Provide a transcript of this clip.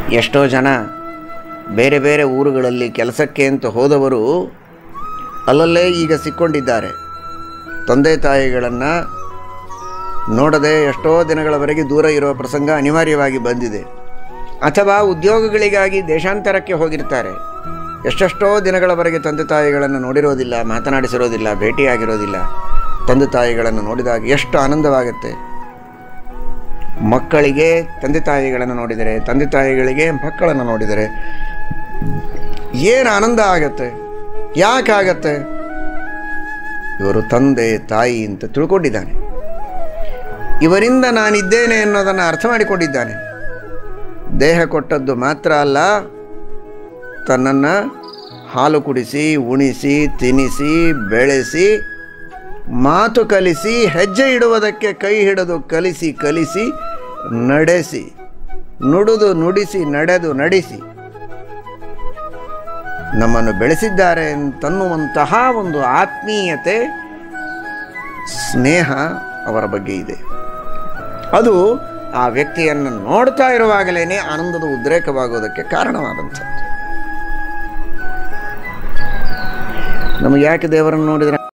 ಎಷ್ಟೋ ಜನ ಬೇರೆ ಬೇರೆ ಊರುಗಳಲ್ಲಿ ಕೆಲಸಕ್ಕೆ ಅಂತ ಹೋದವರು ಅಲ್ಲಲ್ಲೇ ಈಗ ಸಿಕ್ಕೊಂಡಿದ್ದಾರೆ. ತಂದೆ ತಾಯಿಗಳನ್ನು ನೋಡದೆ ಎಷ್ಟೋ ದಿನಗಳವರೆಗೆ ದೂರ ಇರುವ ಪ್ರಸಂಗ ಅನಿವಾರ್ಯವಾಗಿ ಬಂದಿದೆ. ಅಥವಾ ಉದ್ಯೋಗಗಳಿಗಾಗಿ ದೇಶಾಂತರಕ್ಕೆ ಹೋಗಿರ್ತಾರೆ. ಎಷ್ಟೆಷ್ಟೋ ದಿನಗಳವರೆಗೆ ತಂದೆ ತಾಯಿಗಳನ್ನು ನೋಡಿರೋದಿಲ್ಲ, ಮಾತನಾಡಿಸಿರೋದಿಲ್ಲ, ಭೇಟಿಯಾಗಿರೋದಿಲ್ಲ. ತಂದೆ ತಾಯಿಗಳನ್ನು ನೋಡಿದಾಗ ಎಷ್ಟು ಆನಂದವಾಗುತ್ತೆ. ಮಕ್ಕಳಿಗೆ ತಂದೆ ತಾಯಿಗಳನ್ನು ನೋಡಿದರೆ, ತಂದೆ ತಾಯಿಗಳಿಗೆ ಮಕ್ಕಳನ್ನು ನೋಡಿದರೆ ಏನು ಆನಂದ ಆಗತ್ತೆ. ಯಾಕಾಗತ್ತೆ? ಇವರು ತಂದೆ ತಾಯಿ ಅಂತ ತಿಳ್ಕೊಂಡಿದ್ದಾನೆ. ಇವರಿಂದ ನಾನಿದ್ದೇನೆ ಅನ್ನೋದನ್ನು ಅರ್ಥ ಮಾಡಿಕೊಂಡಿದ್ದಾನೆ. ದೇಹ ಕೊಟ್ಟದ್ದು ಮಾತ್ರ ಅಲ್ಲ, ತನ್ನನ್ನು ಹಾಲು ಕುಡಿಸಿ, ಉಣಿಸಿ, ತಿನ್ನಿಸಿ, ಬೆಳೆಸಿ, ಮಾತು ಕಲಿಸಿ, ಹೆಜ್ಜೆ ಇಡುವುದಕ್ಕೆ ಕೈ ಹಿಡಿದು ಕಲಿಸಿ ನಡೆಸಿ, ನುಡಿದು ನುಡಿಸಿ, ನಡೆದು ನಡೆಸಿ ನಮ್ಮನ್ನು ಬೆಳೆಸಿದ್ದಾರೆ ಅಂತನ್ನುವಂತಹ ಒಂದು ಆತ್ಮೀಯತೆ, ಸ್ನೇಹ ಅವರ ಬಗ್ಗೆ ಇದೆ. ಅದು ಆ ವ್ಯಕ್ತಿಯನ್ನು ನೋಡ್ತಾ ಇರುವಾಗಲೇ ಆನಂದದ ಉದ್ರೇಕವಾಗೋದಕ್ಕೆ ಕಾರಣವಾದಂಥದ್ದು. ನಮಗೆ ಯಾಕೆ ದೇವರನ್ನು ನೋಡಿದರೆ